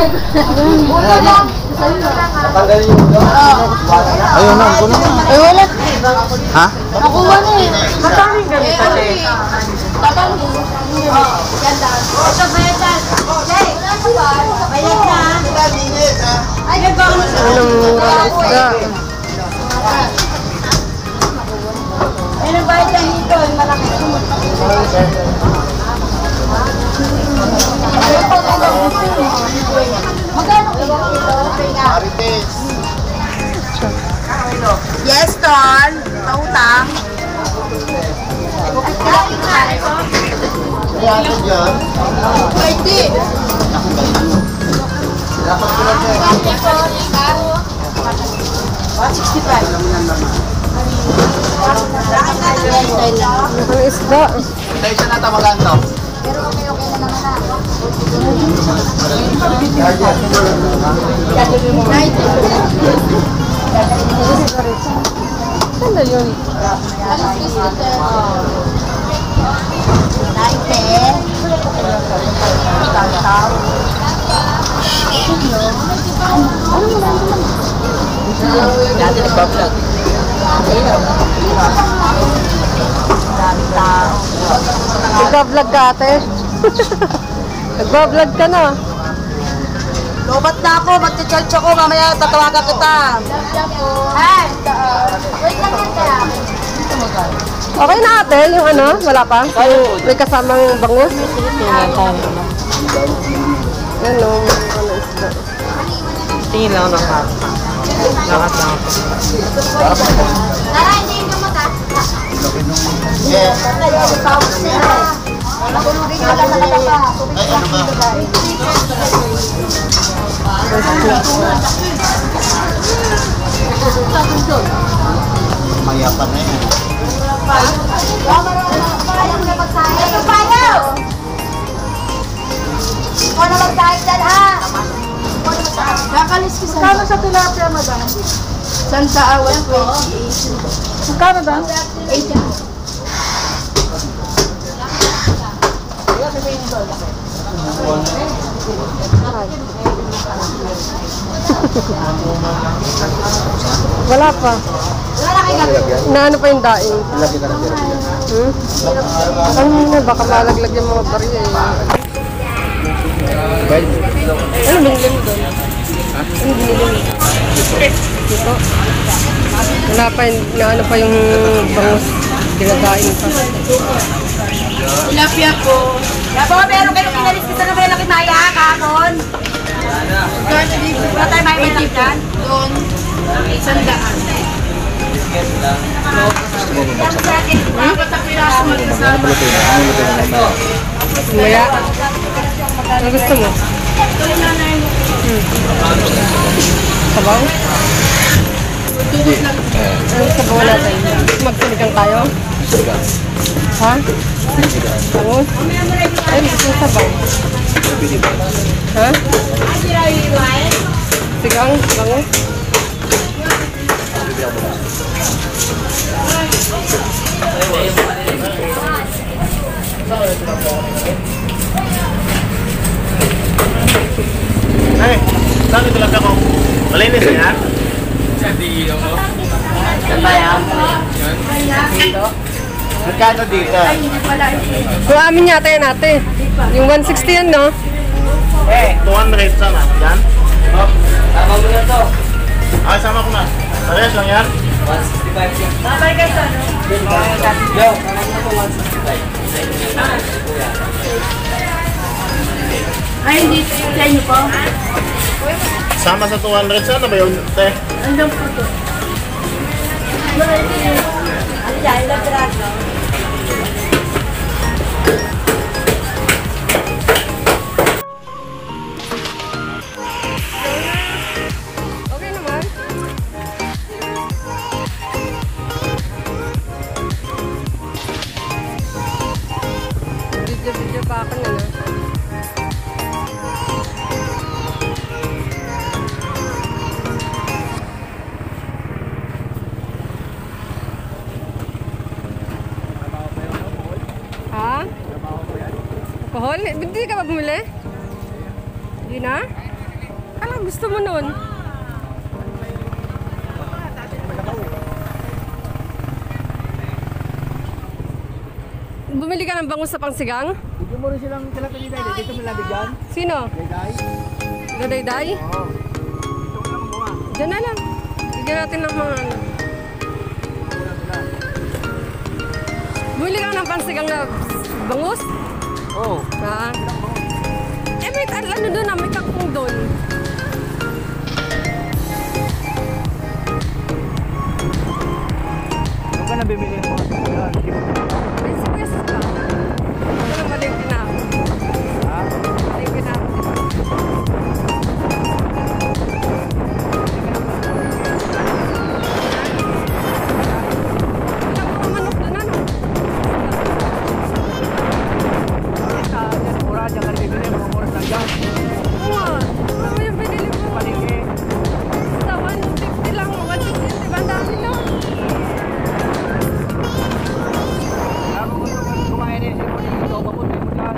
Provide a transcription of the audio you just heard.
Tanggalin yung ulo. Ayun na, ako na. Ay, wala. Ha? Nakuha na eh. Mataming ganito eh. Tatang. Ganda. Ito ba yan? Jay, balik na. Ay, nagbago na siya. Anong mura ng isda? Ay, nagbayad na dito. Malaki. Magkano kilo? Marites. Yes, Tol. Pautang. Kaya ito dyan. 20. Dapat ko lang yan. 165. Ano isda? Sa isa na tamagan to. Pero okay na naman na. 90. Saan na yun? Dati nagpa-vlog. Nagbablog ka ate? Nagbablog ka na. Lobat na ako, magti-charge ako, mamaya tatawagan kita. Ay, wait lang kaya. Okay na ate, yung ano? Wala pa? May kasamang bangus? Yan o, ano isda. Tingin lang ng hat. Lahat lang ako. Tara, hindi ka mata. Yes. Nakulugin ka lang talaga pa. Ay, ano ba? Mayapan na yan. Ikaw na mag-diet dyan, ha? Kakalis ko sa... Kano sa tilapia, madam? Santa Awan 28. Kano daw? 80. Wala pa. Na ano pa yung daing? Lagi ka na tira. Ano na, baka malaglag yung mga barya eh. Ano binili mo doon? Ano binili mo? Dito? Wala pa, na ano pa yung bangus. Dinadaing pa. Tilapia po. Yabo, meron kayong pinalis kita na may laki maya, kakon. Wala tayo may lang dyan? Doon. Sandaan. Dapat ang piraso magkasama. Maya. Ano gusto mo? Sabaw? Ano sabaw natin? Magsiligang tayo? Ha? Bangus? Ay, gusto mo sabaw? Ha? Sigang? Bangus? Ay, saan ito lang ako? Malinis na yan? Magkano dito? Kung amin yata yan ate. Yung 160 yan, no? 200 sana. Yan? Tama mo na to. Ay, sama ko na. Parehas lang yan? 165 yan. Babay kayo sa ano? Yo, tama mo na to 165. Ay, hindi sa inyo po. Sama sa 200 sana ba yun? Te? Andun po to. Ano dyan? Ilang piraso? Okay naman. Video pa ako na, no? Ha? Alcohol? Hindi ka ba bumili? Hindi na? Anong gusto mo nun? Bumili ka ng bangus sa pangsigang? Bigyan mo rin silang tilapia dito. Dito mo lang bigyan. Sino? Day. Daday-day? Oo. Diyan na lang. Bigyan natin ng mga ano. Bumili ka ng pangsigang na bangus? Oo. Ha? Eh, may ano doon ah, may kakong doon. Huwag ka na bibili ng mga tilapia. May sibuyas ka. Ito lang malingkin na ako. Ha? Malingkin na ako, di ba? Wala mga manok doon, ano? Mura dyan ka na bibili. Mga mura lang dyan. Oo nga. Ano yung binili mo? Palingki. Sa 150 lang, 150, di ba? Ang dami lang. Ako gusto ko kumain eh. Sino dito? Papunti mo dyan.